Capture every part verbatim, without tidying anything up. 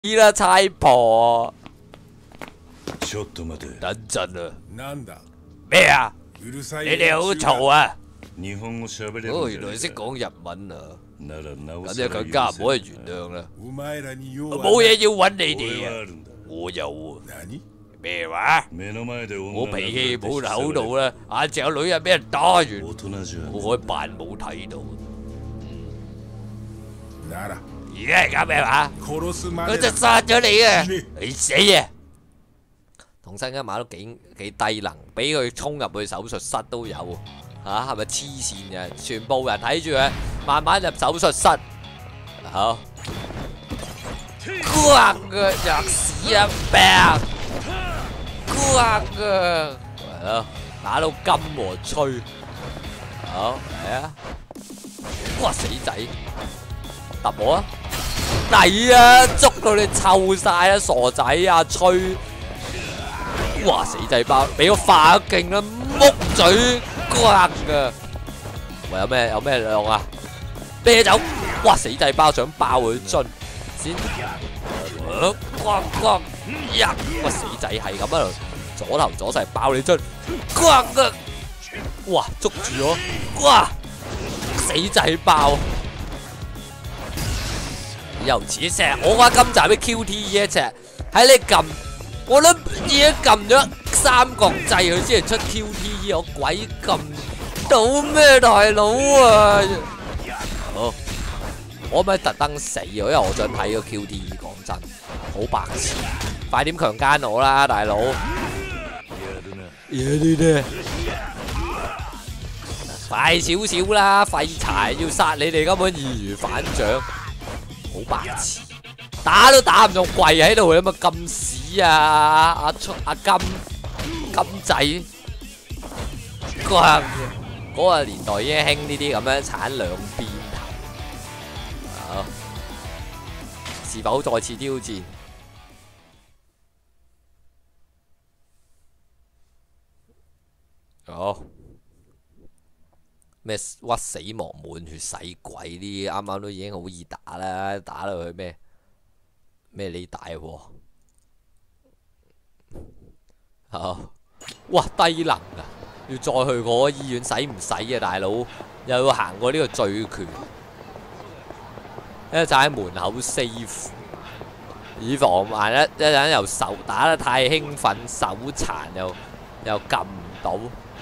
啦，差婆。 ちょっと待て。 等陣啊！ なんだ咩啊？ うるさい你哋好嘈啊！ 日本語喋れる哦， んじゃない原來識講日文啊！ ならなお咁さら就更加唔可以許せ原諒啦。 お前らに用は冇嘢要揾你俺哋啊！ はあるんだ。 我有喎。 何咩話？ 目の前で女我が脾氣冇流扭到啦，眼隻有女人俾人打完， 大人じゃ我可以扮冇睇到。 なら而家係搞咩話？ 殺すま佢でだ就殺咗你啊！ 死你死啊！同生一馬都幾幾低能，俾佢衝入去手術室都有嚇，係咪黐線嘅？全部人睇住佢，慢慢入手術室。好，咣嘅吔屎啊病，咣嘅係咯，打到金和吹。好嚟啊！哇死仔！揼我啊！抵啊！捉到你臭晒啦，傻仔啊！吹！哇死仔包，俾我化咗勁啦，木嘴瓜噶！喂，有咩有咩用啊？啤酒！哇死仔包想爆佢樽先，咣咣呀！哇死仔係咁喺度左頭左勢爆你樽，咣嘅！哇捉住咗！哇死仔爆！又似成日，我覺得今集啲 Q T E 一隻喺你撳，我都已經撳咗三角掣佢先係出 Q T E， 我鬼撳到咩大佬啊！好，我咪特登死啊，因為我想睇個 Q T E， 講真，好白痴，快點強姦我啦，大佬！嘢啲咧，快少少啦，廢柴要殺你哋根本易如反掌。好白痴，打都打唔中，跪喺度，你咪咁屎啊！阿出阿金金仔，嗰嗰個年代已經興呢啲咁樣鏟兩邊頭。好，是否再次挑戰？好。咩屈死亡滿血洗鬼呢？啱啱都已經好易打啦，打到佢咩咩你大喎？啊！哇低能啊！要再去嗰個醫院使唔使啊，大佬？又要行過呢個醉拳，一就喺門口 save， 以防萬一一陣又手打得太興奮，手殘又又撳唔到。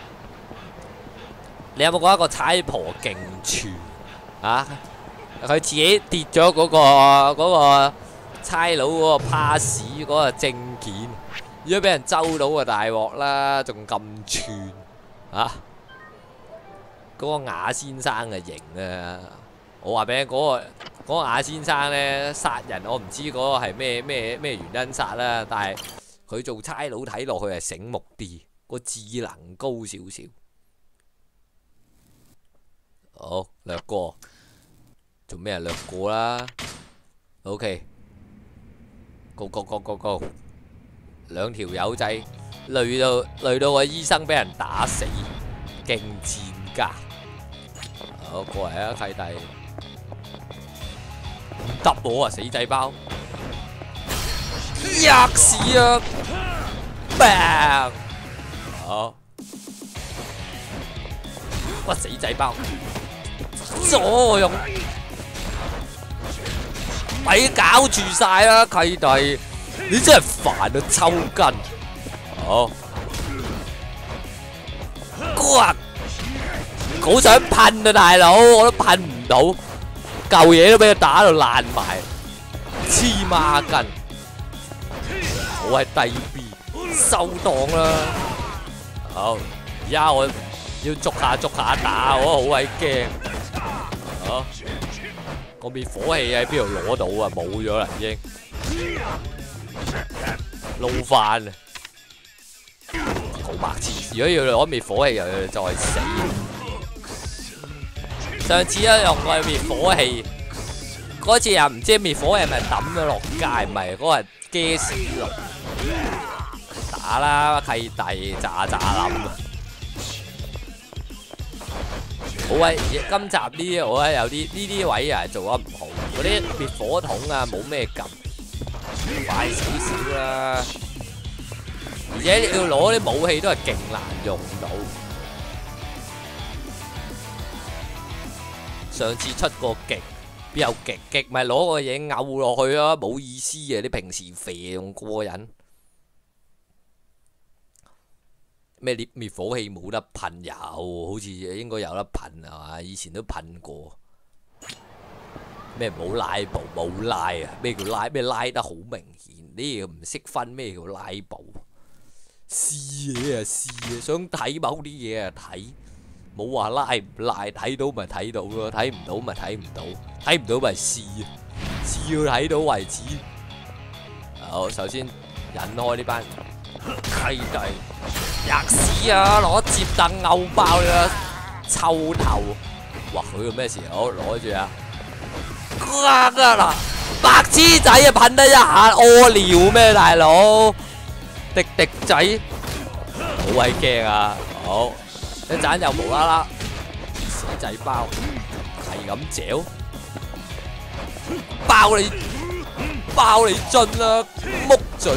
你有冇覺得個差婆勁串啊？佢自己跌咗嗰、嗰個嗰、嗰個差佬嗰個 pass 嗰個證件，如果俾人周到就大鑊啦，仲咁串啊！嗰、嗰個雅先生嘅型啊！我話俾你嗰個嗰個雅先生咧殺人，我唔知嗰個係咩咩咩原因殺啦，但係佢做差佬睇落去係醒目啲，個智能高少少。好，略過，做咩啊？略過啦。OK， go go go go go， 兩條友仔累到累到個醫生俾人打死，勁賤格。好，過嚟啊，契弟，唔得我啊，死仔包，吔屎啊 ！bang， 好，哇死仔包！左用，咪搞住晒啦，契弟，你真係煩到抽筋。好，哇，好想噴啊，大佬，我都噴唔到，嚿嘢都俾佢打到爛埋，黐孖筋。我係低 B， 收檔啦。好，而家我要捉下捉下打，我好鬼驚。啊！個滅火器喺邊度攞到啊？冇咗啦，已經撈翻啊！好白痴！如果要攞滅火器，又要再死。上次咧用個滅火器，嗰次又唔知滅火器係咪抌咗落街，唔係嗰個係 gas 爐。打啦，契弟咋咋諗啊！好喂，今集呢啲我覺得有啲呢啲位啊做得唔好，嗰啲滅火筒啊冇咩撳， 快少少啦。而且你要攞啲武器都係勁難用到。上次出個極，邊有極極咪攞個嘢摳落去咯，冇意思嘅。你平時肥仲過癮。咩滅滅火器冇得噴有，好似應該有得噴係嘛？以前都噴過。咩冇拉布冇拉啊？咩叫拉？咩拉得好明顯？呢個唔識分咩叫拉布？試嘢啊試啊，想睇某啲嘢啊睇，冇話拉唔拉，睇到咪睇到咯，睇唔到咪睇唔到，睇唔到咪試，試到睇到為止。好，首先引開呢班契弟。吔屎啊！攞摺凳摳爆你個臭頭！哇！佢個咩事？好攞住啊！啊嗱，白痴仔啊，噴得一下屙尿咩大佬？滴滴仔，好鬼驚啊！好，一陣又無啦啦死仔包，係咁嚼，包你包你盡啦，木嘴！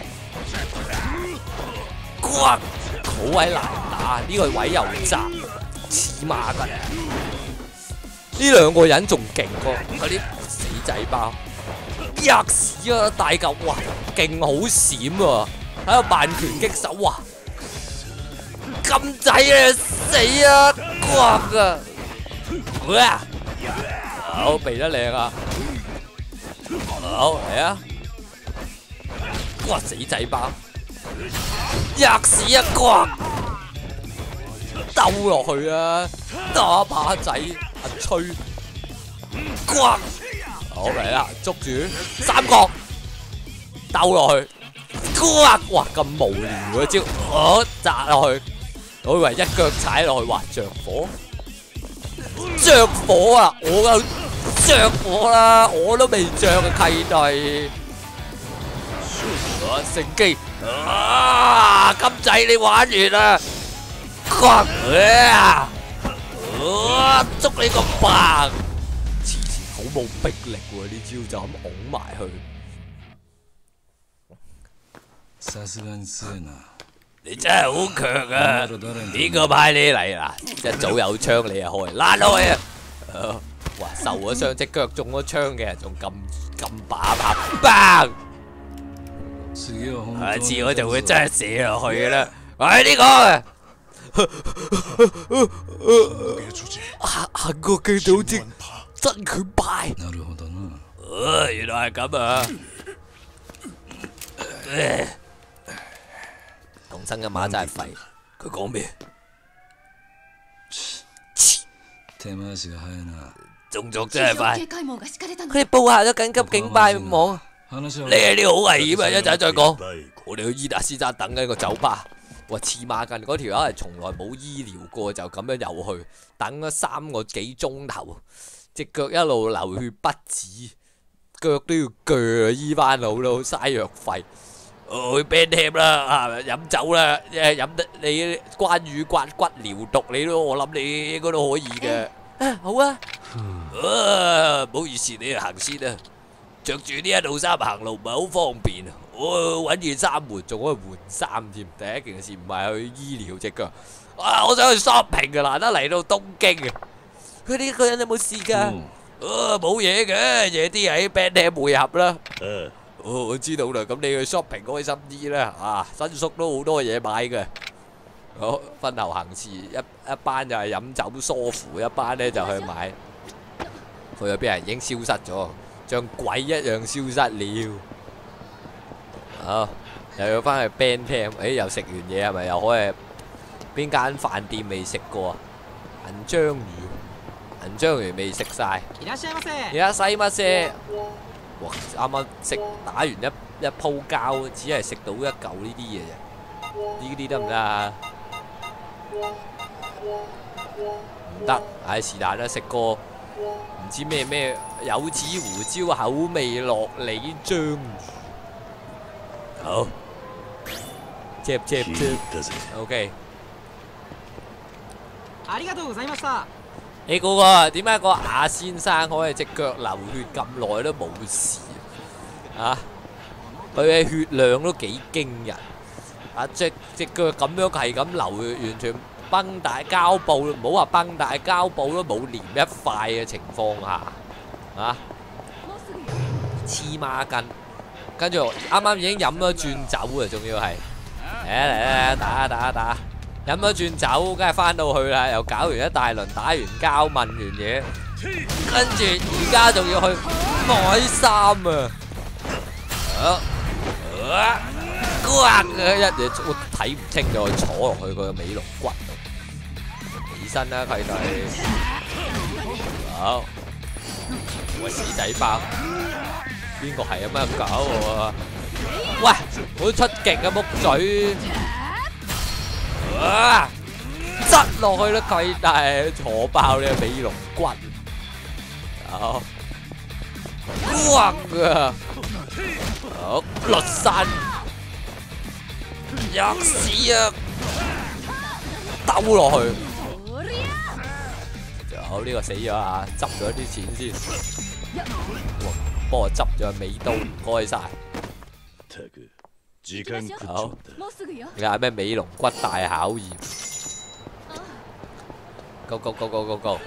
哇！好鬼難打，呢、這個位又窄，黐孖筋。呢兩個人仲勁過嗰啲死仔包，吔屎啊！大嚿哇，勁好閃喎，喺度扮拳擊手哇！咁仔啊死啊！刮啊！哇！好避得靚啊！好嚟啊！哇！死仔包！吔屎一刮，兜落去啊！打把仔阿吹，刮，好嚟啦，捉住三角，兜落去，刮，哇咁無聊嘅招，我砸落去，我以為一腳踩落去，哇着火，着火啊！我夠着火啦，我都未着嘅契弟，我乘機。啊！金仔你玩完啦！啊！捉你個棒！黐線好冇逼力喎，呢招就咁拱埋去。你真係好強啊！呢個派你嚟啦，一早有槍你就開，爛開啊！哇！受咗傷，隻腳中咗槍嘅人仲咁咁把把棒！下次我就會真係射落去嘅啦。喂，呢個行行過見到隻真拳派。原來係咁啊！童生嘅馬真係廢。佢講咩？動作真係快。佢哋報下咗緊急警報網。你係呢個好危險啊！一陣再講。我哋去伊達先生等緊個酒吧。哇！黐孖筋，嗰條友係從來冇醫療過，就咁樣入去等咗三個幾鐘頭，隻腳一路流血不止，腳都要鋸醫翻好咯，嘥藥費。去 band tap 啦，啊飲酒啦，誒飲得你關羽刮骨療毒，你都我諗你應該都可以嘅。啊好啊，啊唔好意思，你行先啊。着住呢一套衫行路唔係好方便，我揾件衫換，仲可以換衫添。第一件事唔係去醫療隻腳，啊我想去 shopping 啊，難得嚟到東京啊。佢哋一個人有冇事㗎？啊冇嘢嘅，夜啲喺 band tap 會合啦。哦我知道啦，咁你去 shopping 開心啲啦，啊新宿都好多嘢買嘅。好分頭行事，一一班就係飲酒梳乎，一班咧就去買。佢有邊人已經消失咗。像鬼一樣消失了。好，又要翻去 band tap， 誒又食完嘢係咪又可以？邊間飯店未食過啊？銀章魚，銀章魚未食晒。而家西乜些？哇！啱啱食打完一一鋪膠，只係食到一嚿呢啲嘢啫。呢啲得唔得啊？唔得，唉是但啦，食過。唔知咩咩柚子胡椒口味樂梨章魚，好，接接接 ，OK。你估個點解個亞先生可以隻腳流血咁耐都冇事啊？ 佢嘅血量都幾驚人。啊，隻隻腳咁樣係咁流，完全繃帶膠布，唔好話繃帶膠布都冇連一塊嘅情況下，啊，黐孖筋。跟住啱啱已經飲咗轉酒啊，仲要係嚟嚟嚟打打打，飲咗轉酒，梗係翻到去啦，又搞完一大輪，打完膠問完嘢，跟住而家仲要去買衫啊！啊啊！哇！一嘢我睇唔清就坐落去個尾龍骨度，起身啦，契弟。好，我死仔包。邊個係咁樣搞我啊？喂，好出極啊木嘴！啊，擠落去啦契弟，坐爆你個尾龍骨。好，哇啊！好，落山，吔屎啊！兜落去。好，呢個死咗啊！執咗啲錢先。幫我執咗尾刀，唔該晒。好，你嗌咩尾龍骨大考驗 ？Go go go go go go！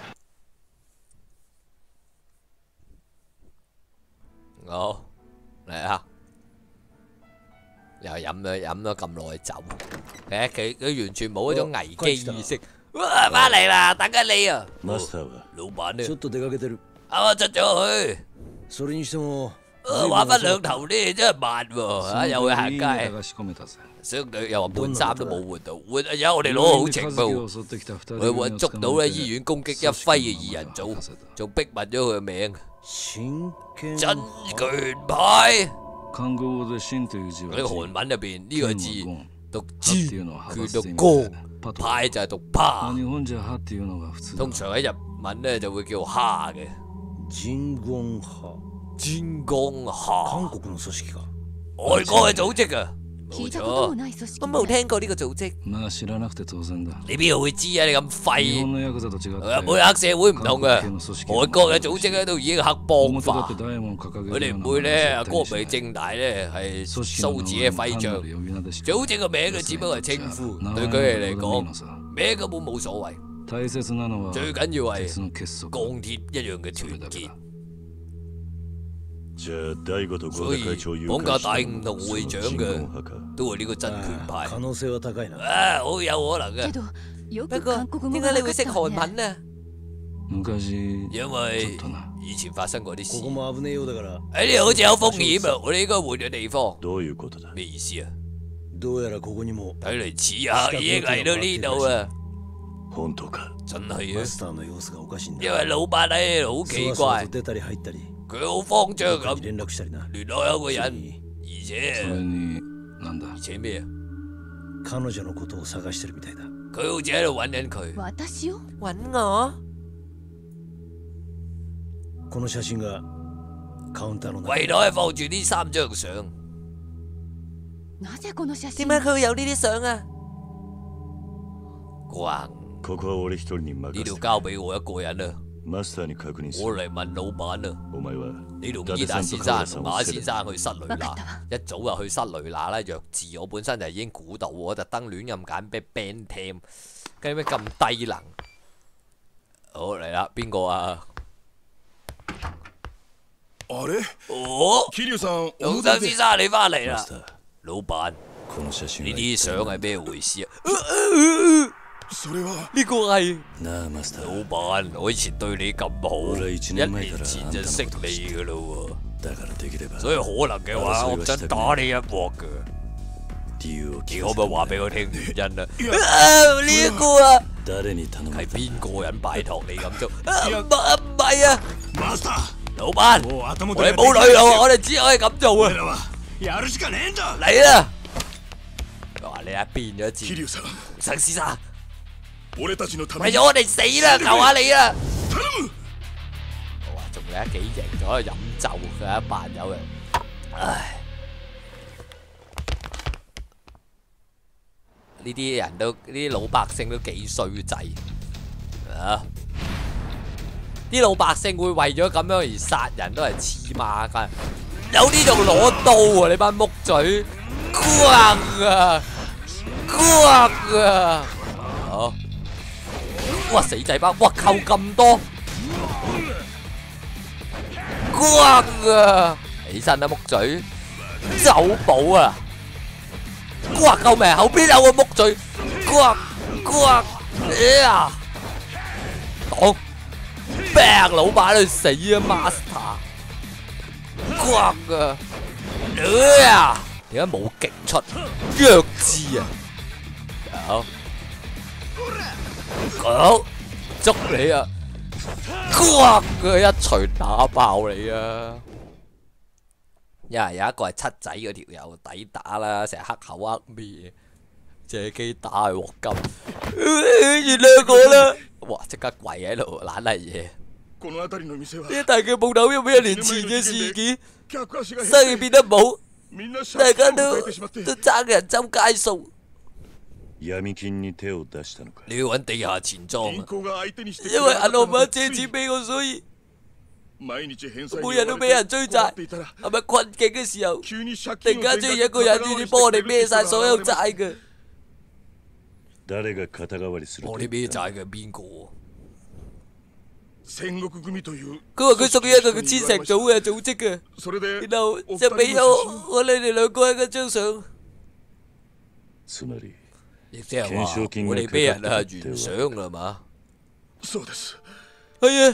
好，嚟啊！又飲咗飲咗咁耐酒，誒佢佢完全冇嗰種危機意識。哇！翻嚟啦，等緊你啊！老闆呢？啱啱出咗去。 それにしても， 話分兩頭呢，真係慢喎，啊又去行街，相對又話換衫都冇換到，換而家我哋攞好情報，我哋揾捉到咧醫院攻擊一輝嘅二人組，仲逼問咗佢個名，真拳派。呢個韓文入邊呢個字讀知，拳讀光，派就係讀趴，通常喺日文咧就會叫蝦嘅。 真言派。 真光下， 韓國の組織か。 外國嘅組織啊，冇錯，我冇聽過呢個組織。你邊度會知啊？你咁廢。每黑社會唔同嘅，外國嘅組織咧都已經黑幫化，佢哋唔會咧光明正大咧係掃自己嘅徽章。組織個名佢只不過係稱呼，對佢哋嚟講，名根本冇所謂。最緊要係鋼鐵一樣嘅團結。所以綁架大悟同會長嘅都係呢個真拳派。啊，好有可能嘅。不過點解你會識韓文呢？因為以前發生過啲事。喺呢度好似有風險啊！我哋應該換個地方。咩意思啊？睇嚟似下已經嚟到呢度啦。真係啊！因為老闆喺度好奇怪。佢好慌張咁，聯絡有個人，而且而且咩啊？佢好似喺度揾緊佢。揾我？櫃台放住呢三張相。點解佢會有呢啲相啊？咣！呢度交俾我一個人啊！我嚟問老闆啊！你同伊達先生同馬先生去室雷娜，一早就去室雷娜啦。弱智，我本身就已經估到，我特登亂咁揀俾 band team，跟住咩咁低能？好嚟啦，邊個啊？哦，桐生先生你翻嚟啦，老闆，呢啲相係咩回事啊？呢個係老闆，我以前對你咁好，一年前就識你噶啦喎，所以可能嘅話，我唔想打你一鑊噶。你可唔可以話俾我聽原因啊？呢一個啊，係邊個人拜託你咁做？唔唔係啊，老闆，我哋冇女路，我哋只可以咁做啊！嚟啦！哇，你啊變咗字，陳先生。為咗我哋死啦，求下你啦！哇，仲有幾型，仲喺度飲酒，佢一扮有嘅。唉，呢啲人都，呢啲老百姓都幾衰仔啊！啲老百姓會為咗咁樣而殺人，都係黐孖筋。 有啲仲攞刀喎！你班木嘴，咣啊，咣啊！好，哇死仔包，哇扣咁多，咣啊！起身啦木嘴，走寶啊！哇救命！後邊有個木嘴，咣咣呀！擋 ，bang 老闆去死啊 ，master！ 呱啊！呀！點解冇勁出？弱智啊！好，好，捉你啊！呱佢一錘打爆你啊！呀，有一個係七仔嗰條友抵打啦，成日黑口黑面，借機打佢鑊金，原諒我啦！哇！即刻跪喺度懶係嘢。呢大嘅鋪頭因為一年前嘅事件，生意變得唔好，大家都都爭人周街數。你要揾地下錢莊啊！因為銀行唔肯借錢俾我，所以每日都俾人追債。係咪困境嘅時候，突然間出現一個人願意幫我哋孭晒所有債嘅？我哋孭債嘅邊個？佢話佢屬於一個叫千石組嘅組織嘅，然後就俾咗我你哋兩個人嘅張相，亦即係話我哋俾人啊原相啦嘛。係啊，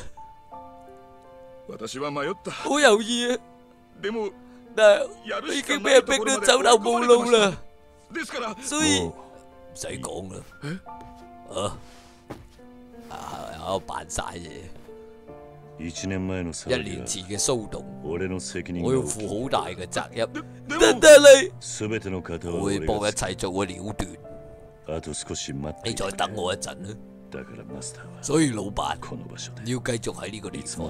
好猶豫啊，但係我已經俾人逼到走投無路啦，所以唔使講啦。啊啊，喺度扮晒嘢。一年前嘅騷動，我要負好大嘅責任，但係我會幫一切做個了斷。你再等我一陣啦。所以老闆要繼續喺呢個地方，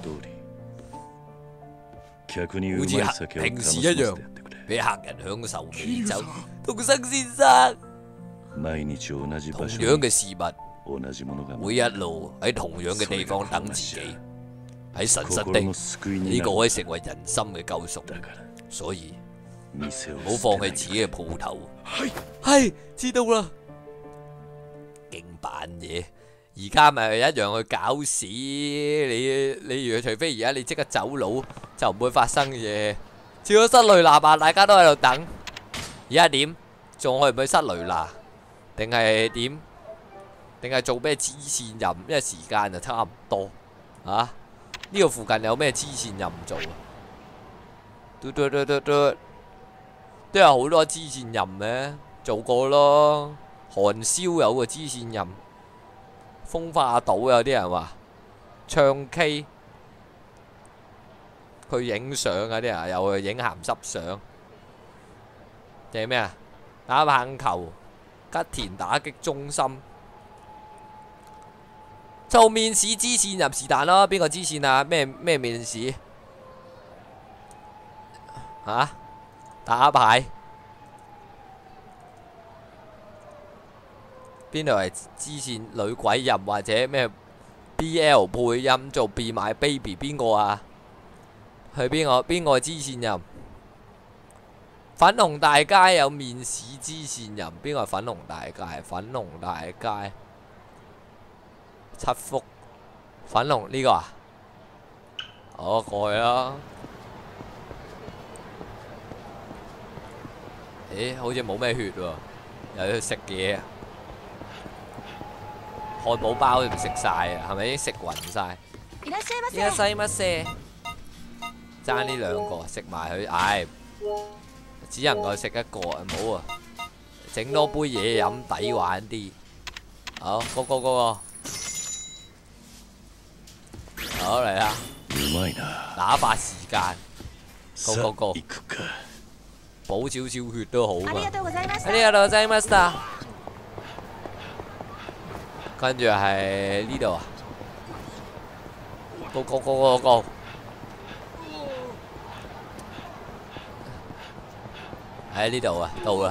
好似平時一樣，俾客人享受美酒。同生先生，同樣嘅事物會一路喺同樣嘅地方等自己。喺神實地，呢個可以成為人心嘅救贖，所以唔好放棄自己嘅鋪頭。係，知道啦。勁扮嘢，而家咪一樣去搞事。你你如果除非而家你即刻走佬，就唔會發生嘢。照咗室雷拿吧，大家都喺度等。而家點？仲去唔去室雷拿？定係點？定係做咩支線任？因為時間就差唔多啊。呢個附近有咩支線任做啊？嘟嘟嘟嘟嘟，都有好多支線任嘅，做過咯。韓燒有個支線任，風化島有啲人話唱 K， 去影相啊啲人又去影鹹濕相，定係咩啊？打棒球，吉田打擊中心。做面試支線任是但咯，邊個支線啊？咩咩面試？嚇？打牌？邊度係支線女鬼任或者咩 B L 配音做變賣 baby 邊個啊？去邊個？邊個係支線任？粉紅大街有面試支線任，邊個係粉紅大街？粉紅大街。七福粉紅呢個啊，我過去啦。咦，好似冇咩血喎，又要食嘢。漢堡包都唔食晒啊，係咪已經食暈晒？いらっしゃいませ。爭呢兩個食埋佢，唉，只能夠食一個啊，唔好啊，整多杯嘢飲抵玩啲。好，嗰個嗰個。好嚟啦！打發時間，go go go，補少少血都好嘛。ありがとうございました。ありがとうございました。跟住係呢度啊 ，go go go go go。喺呢度啊，到啦。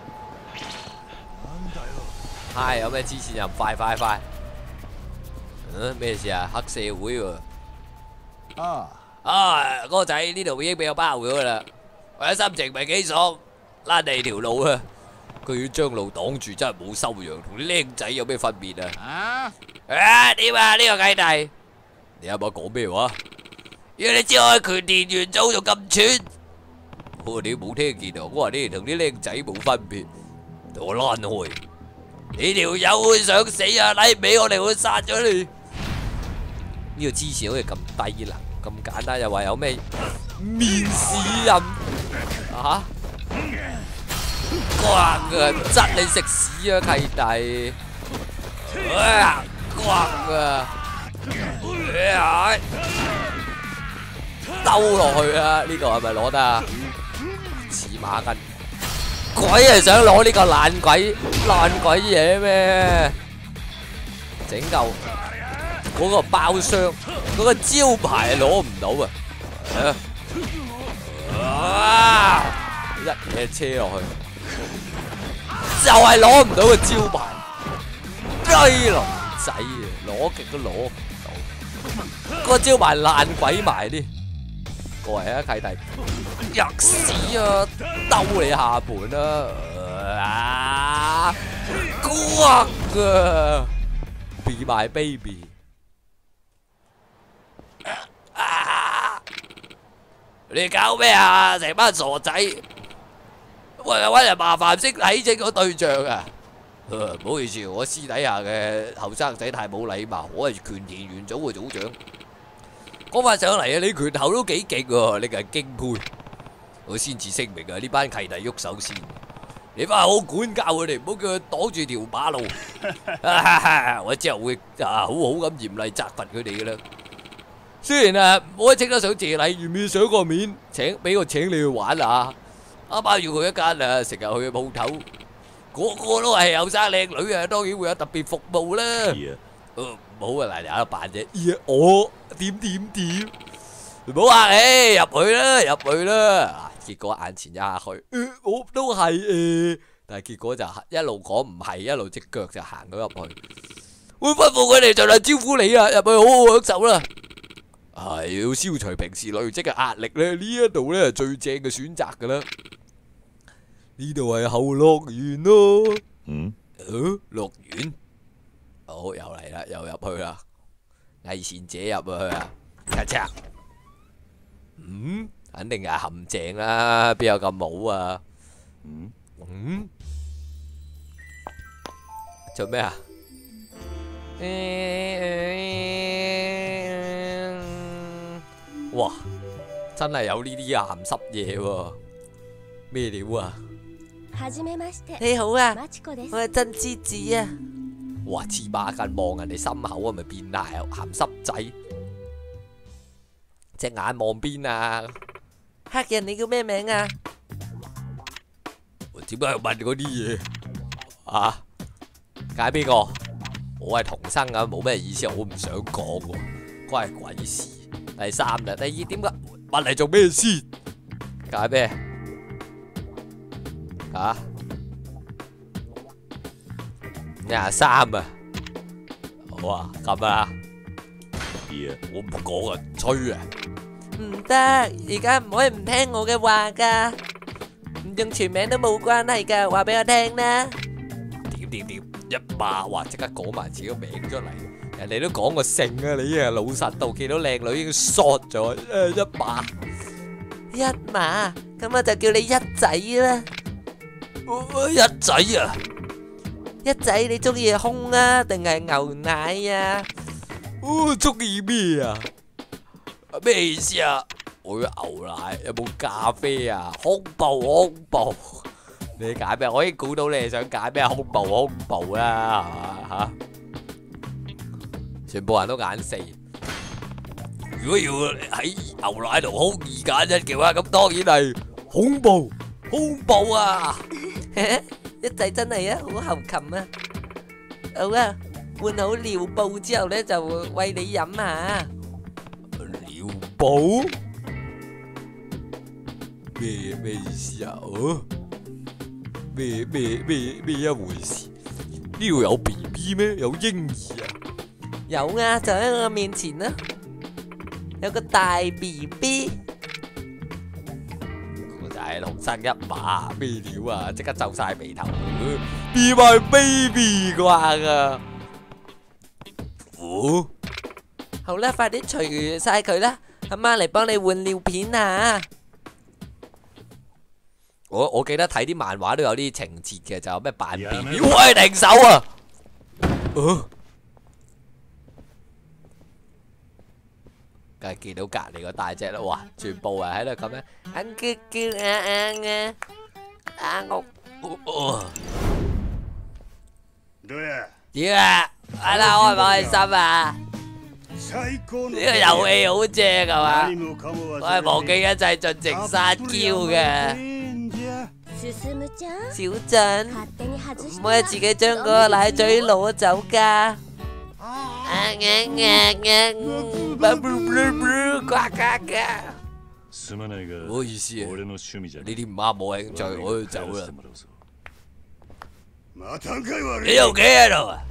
嗨，有咩支線任？快快快！嗯，咩事啊？黑社會喎！ 啊， 啊，哥仔呢度已經俾我包咗噶啦，我一心情唔係幾爽，拉你條路啊！佢要將路擋住，真係冇修養，同啲僆仔有咩分別啊？啊點啊呢個契弟？你啱啱講咩話？原來你知我拳田元祖仲咁串？我哋冇聽見啊！我話你哋同啲僆仔冇分別，同我躝開！你條友會想死啊！禮尾我哋會殺咗你。呢個支持好似咁低能，咁簡單又話有咩面試任啊？瓜嘅窒你食屎啊契弟！啊瓜嘅，哎兜落去啊！呢個係咪攞得啊？似馬筋，鬼係想攞呢個爛鬼爛鬼嘢咩？整夠嗰個包廂，嗰個招牌攞唔到啊！啊！一嘢車落去，就係攞唔到個招牌，雞龍仔啊！攞極都攞唔到，個招牌爛鬼埋啲。過嚟啊契弟，吔屎啊！兜你下盤啦！啊，瓜啊 ！Be my baby！ 啊！你搞咩啊？成班傻仔！喂，揾人麻煩識睇清個對象啊！唔好意思，我私底下嘅後生仔太冇禮貌，我係拳田元祖嘅組長。講翻上嚟啊！你拳頭都幾勁喎，你係京配。我先至聲明啊，呢班契弟喐手先，你翻去好管教佢哋，唔好叫佢擋住條馬路。我之後會啊好好咁嚴厲責罰佢哋噶啦。雖然啊冇得稱得上謝禮，願唔願意上個面請俾我請你去玩啊？啱啱要去一間啊，成日去嘅鋪頭，個個都係後生靚女啊，當然會有特別服務啦。唔好啊！嗱，你喺度扮啫。咦，我點點點，唔好客氣，入去啦，入去啦。結果眼前一下去，我都係誒，但係結果就一路講唔係，一路隻腳就行咗入去。會吩咐佢哋盡量招呼你啊，入去好好享受啦。係要消除平時累積嘅壓力咧，呢一度咧係最正嘅選擇噶啦。呢度係後樂園咯。嗯？誒，樂園？好，又嚟啦，又入去啦，偽善者入去啊，咔嚓，嗯，肯定係陷阱啦，邊有咁冇啊？嗯嗯，做咩啊？哇，真係有呢啲鹹濕嘢喎，咩料啊？你好啊，我係真之子啊。哇！黐孖筋望人哋心口係咪變態啊？鹹濕仔，隻眼望邊啊？黑人你叫咩名啊？點解要問嗰啲嘢啊？解邊個？我係童生啊，冇咩意思，我唔想講喎，關係鬼事。第三啦，第二點解問嚟做咩先？解咩？啊？廿三啊，好啊，咁啊，我唔講啊，吹啊，唔得，而家唔可以唔聽我嘅話噶，唔用全名都冇關係噶，話俾我聽啦。點點點，一馬話即刻講埋自己個名出嚟，人哋都講個姓啊，你啊老實到見到靚女已經 short 咗，誒一馬，一馬，咁我就叫你一仔啦，一仔啊！一仔，你中意胸啊，定係牛奶啊？哦，中意咩啊？咩意思啊？我要牛奶，有冇咖啡啊？胸部，胸部，你揀咩？我已經估到你係想揀咩胸部，胸部啦，係嘛吓？全部人都揀四。如果要喺牛奶同胸二揀一嘅話，咁當然係胸部，胸部啊！一仔真係啊，好猴擒啊！好啊，換好尿布之後咧，就餵你飲下。尿布？咩咩意思啊？哦，咩咩咩咩一回事？呢度有 B B 咩？有嬰兒啊？有啊，就喺我面前啦。 有個大 B B， 我就係龍生一馬咩料啊！即刻皺晒眉頭 ，Be my baby 啩啊！哦，好啦，快啲除晒佢啦，阿媽嚟幫你換尿片啊！我我記得睇啲漫畫都有啲情節嘅，就有咩扮 B B， 喂，停手啊！哦。梗係見到隔離個大隻啦，哇！全部係喺度咁樣，啊叫叫啊啊啊我我點啊？係啦，開唔開心啊？呢個遊戲好正係嘛？我係忘記一切盡情撒嬌嘅。小鎮唔可以自己將嗰個奶嘴攞走㗎。啊呀呀呀！呱呱呱！唔好意思啊，呢啲唔啱我興趣，我要走啦。你又企喺度啊？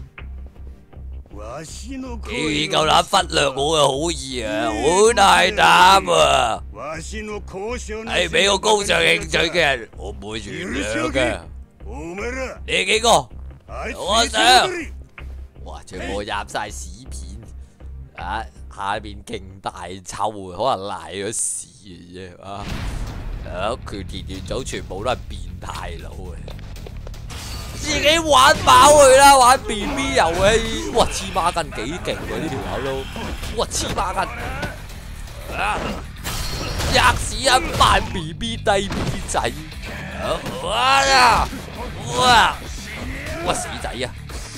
竟然夠膽忽略我嘅好意啊！好大膽啊！係俾我高尚興趣嘅人，我唔會原諒嘅。你幾個？我想。哇！全部入晒屎片啊！下面勁大臭，可能賴咗屎嘅啫啊！啊！佢田園組全部都係變態佬嘅，自己玩飽佢啦，玩 B B 遊戲。哇！黐孖筋幾勁喎呢條友都，哇！黐孖筋啊！吔屎一扮 B B 低 B 仔，哇呀！哇！哇死仔啊！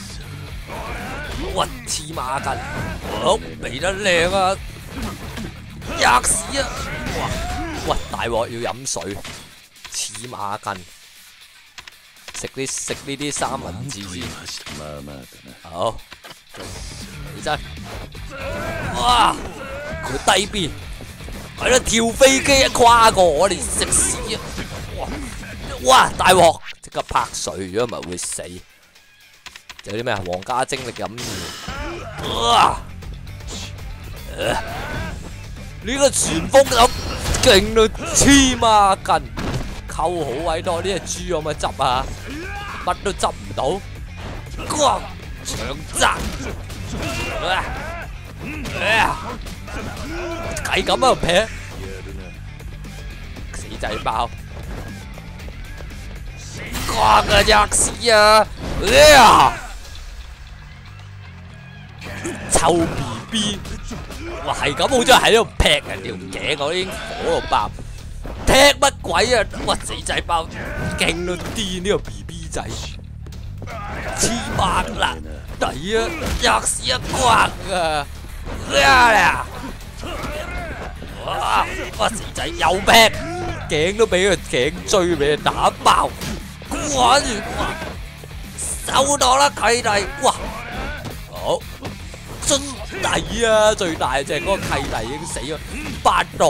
哇！黐孖筋，好嚟得靚啊！吔屎啊！哇！哇！大鑊要飲水，黐孖筋，食啲食呢啲三文治先。好，起身。哇！佢低 B， 係咯，跳飛機一跨過我哋食屎啊！哇！哇！大鑊，即刻拍水，如果唔係會死。有啲咩啊？皇家精力飲料。哇！呢個旋風咁勁到黐孖筋，扣好位多，呢隻豬可唔可以執啊？乜都執唔到。哇！長澤，係咁啊劈！死仔包，哇！個吔屎啊！臭 B B， 哇係咁，好似喺度劈人條頸，我已經火到爆，踢乜鬼啊！哇死仔包，勁到癲呢個 B B 仔，黐孖啦，抵啊！吔屎一刮啊！哇哇死仔又劈，頸都俾佢頸椎俾佢打爆，哇住哇收檔啦契弟，哇好。真抵啊！最大隻嗰個契弟已經死咗八代，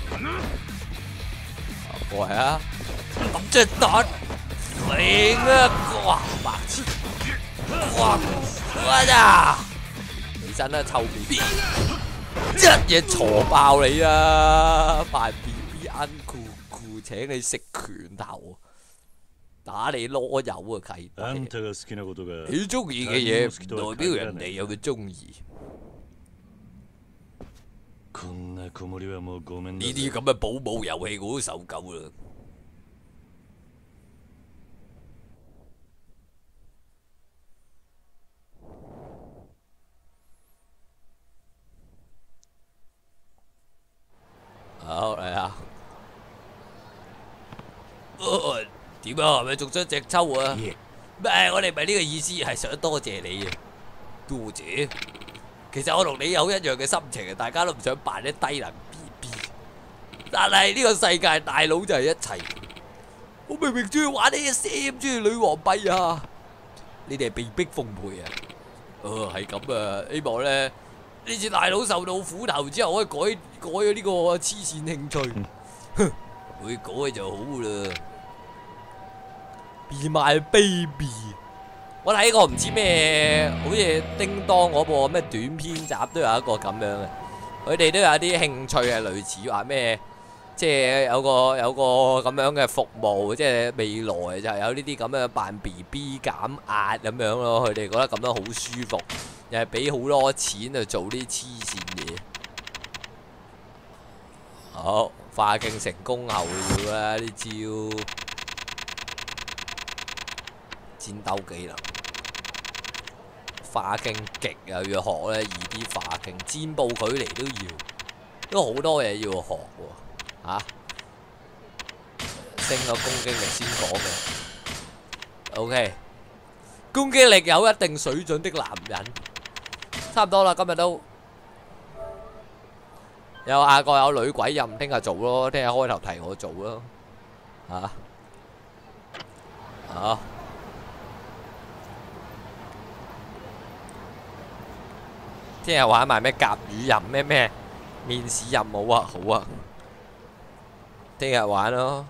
過嚟啊！咁即係打明啊！哇白痴！哇哇呀！起身啦，臭 B B！ 一嘢挫爆你啊！扮 B B uncle 酷請你食拳頭，打你囉柚啊契弟！你中意嘅嘢唔代表人哋有佢中意。呢啲咁嘅保姆遊戲我都受夠啦。好嚟啊！點啊？係咪中咗隻抽啊？咩？我哋唔係呢個意思，係想多謝你啊！多謝。其實我同你有一樣嘅心情啊，大家都唔想扮啲低能 B B， 但係呢個世界大佬就係一齊。我明明中意玩呢啲 Sam， 中意女王幣啊！你哋係被逼奉陪啊！哦，係咁啊！希望咧呢次大佬受到苦頭之後，可以改改咗呢個黐線興趣。哼，會改就好啦。Be my baby。我睇過唔知咩，好似叮當嗰部咩短篇集都有一個咁樣嘅， 佢哋都有啲興趣係類似話咩，即係有個有個咁樣嘅服務，即係未來就係有呢啲咁樣扮 B B 減壓咁樣咯。佢哋覺得咁樣好舒服，又係俾好多錢去做啲黐線嘢。好，化勁成功後要啦呢招戰鬥技能。化勁極又要學咧，易啲化勁，箭步距離都要，都好多嘢要學喎，嚇！升咗攻擊力先講嘅 ，OK， 攻擊力有一定水準的男人，差唔多啦，今日都有下個有女鬼任，聽日做咯，聽日開頭提我做咯，嚇，嚇。聽日玩埋咩甲語任咩咩面試任務啊，好啊！聽日玩咯。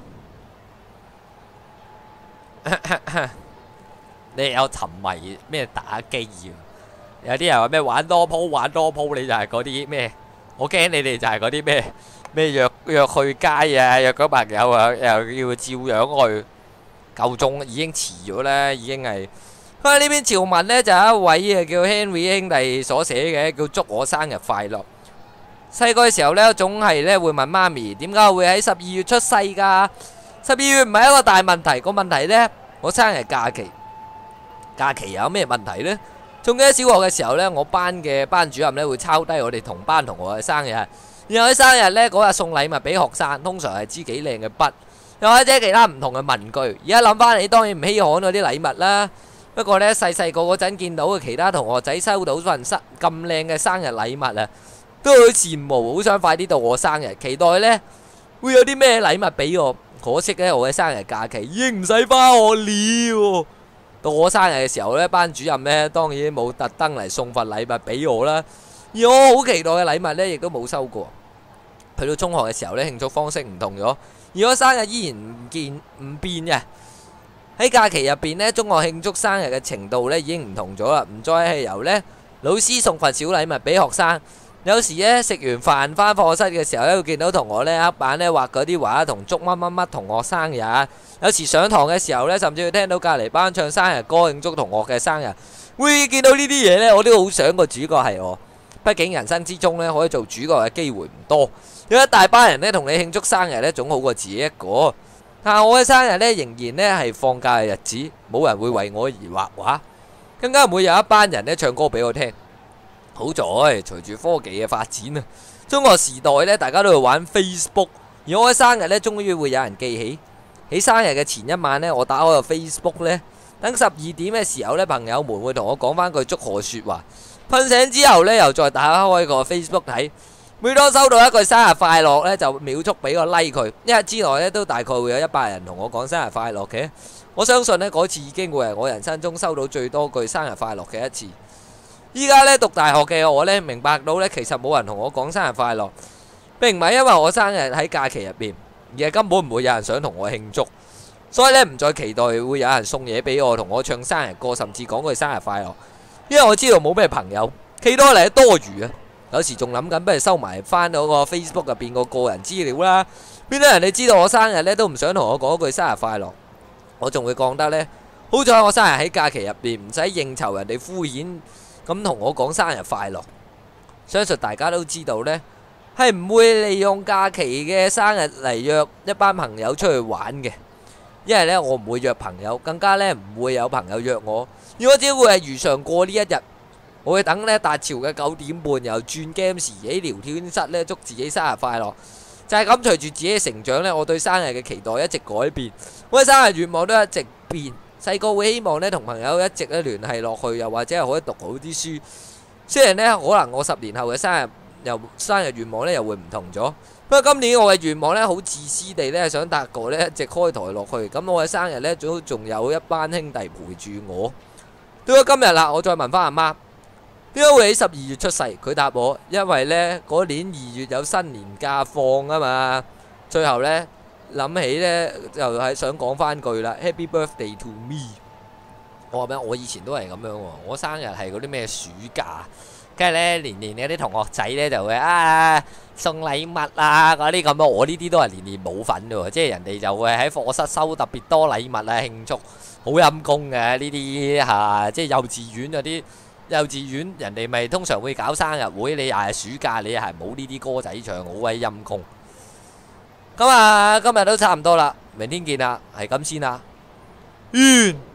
你有沉迷咩打機啊？有啲人話咩玩多鋪玩多鋪，你就係嗰啲咩？我驚你哋就係嗰啲咩咩約約去街啊，約咗朋友啊，又要照樣去，夠鐘已經遲咗啦，已經係。啊！呢篇潮文呢，就有一位啊叫 Henry 兄弟所寫嘅，叫祝我生日快樂。細個嘅時候呢，總係呢會問媽咪點解會喺十二月出世㗎？十二月唔係一個大問題，個問題呢，我生日假期，假期有咩問題呢？仲記得小學嘅時候呢，我班嘅班主任呢會抄低我哋同班同學嘅生日，然後喺生日呢嗰日送禮物俾學生，通常係支幾靚嘅筆，又或者其他唔同嘅文具。而家諗翻起，當然唔稀罕嗰啲禮物啦。不過呢，細細個嗰陣見到嘅其他同學仔收到份生咁靚嘅生日禮物啊，都好羨慕，好想快啲到我生日，期待呢會有啲咩禮物俾我。可惜呢，我嘅生日假期已經唔使返學了。到我生日嘅時候呢，班主任呢當然冇特登嚟送份禮物俾我啦，而我好期待嘅禮物呢，亦都冇收過。去到中學嘅時候呢，慶祝方式唔同咗，而我生日依然唔見唔變嘅。喺假期入邊呢，中學慶祝生日嘅程度呢已經唔同咗啦，唔再係由呢老師送份小禮物俾學生。有時呢食完飯返課室嘅時候呢，會見到同學呢黑板呢畫嗰啲畫同祝乜乜乜同學生日。有時上堂嘅時候呢，甚至會聽到隔離班唱生日歌慶祝同學嘅生日。會見到呢啲嘢呢，我都好想個主角係我。畢竟人生之中呢，可以做主角嘅機會唔多，有一大班人呢同你慶祝生日呢，總好過自己一個。但係我嘅生日呢，仍然呢係放假嘅日子，冇人會為我而畫畫，更加唔會有一班人呢唱歌俾我聽。好在隨住科技嘅發展啊，中學時代呢，大家都會玩 Facebook， 而我嘅生日呢，終於會有人記起。喺生日嘅前一晚呢，我打開個 Facebook 呢，等十二點嘅時候呢，朋友們會同我講翻句祝賀説話。瞓醒之後呢，又再打開個 Facebook 睇。每當收到一句生日快樂呢，就秒速俾個 like 佢，一日之內呢，都大概會有一百人同我講生日快樂嘅。我相信呢，嗰次已經會係我人生中收到最多句生日快樂嘅一次。依家呢，讀大學嘅我呢，明白到呢，其實冇人同我講生日快樂，並唔係因為我生日喺假期入邊，而係根本唔會有人想同我慶祝，所以呢，唔再期待會有人送嘢俾我，同我唱生日歌，甚至講句生日快樂，因為我知道冇咩朋友，期待嚟多餘啊。有時仲諗緊，不如收埋翻嗰個 Facebook 入邊個個人資料啦。邊啲人你知道我生日呢，都唔想同我講一句生日快樂，我仲會講得呢。好彩我生日喺假期入邊，唔使應酬人哋敷衍咁同我講生日快樂。相信大家都知道呢，係唔會利用假期嘅生日嚟約一班朋友出去玩嘅，因為呢，我唔會約朋友，更加呢唔會有朋友約我，而我只會係如常過呢一日。我會等呢達潮嘅九點半，又轉 game 時喺聊天室呢祝自己生日快樂。就係咁，隨住自己嘅成長呢，我對生日嘅期待一直改變，我嘅生日願望都一直變。細個會希望呢同朋友一直咧聯繫落去，又或者係可以讀好啲書。雖然呢，可能我十年後嘅生日又生日願望呢又會唔同咗，不過今年我嘅願望呢，好自私地呢想達哥呢一直開台落去。咁我嘅生日呢，都仲有一班兄弟陪住我。到咗今日啦，我再問翻阿媽。點解會喺十二月出世？佢答我，因為呢嗰年二月有新年假放啊嘛。最後呢，諗起呢，就係想講翻句啦 ，Happy birthday to me。我話咩？我以前都係咁樣喎。我生日係嗰啲咩暑假， 跟住咧年年嗰啲同學仔咧就會啊送禮物啊嗰啲咁啊，我呢啲都係年年冇份嘅喎，即係人哋就會喺課室收特別多禮物啊慶祝，好陰功嘅呢啲嚇，即係幼稚園嗰啲幼稚園人哋咪通常會搞生日會，你又係暑假你又係冇呢啲歌仔唱，好鬼陰功。咁啊，今日都差唔多啦，明天見啦，係咁先啦，完。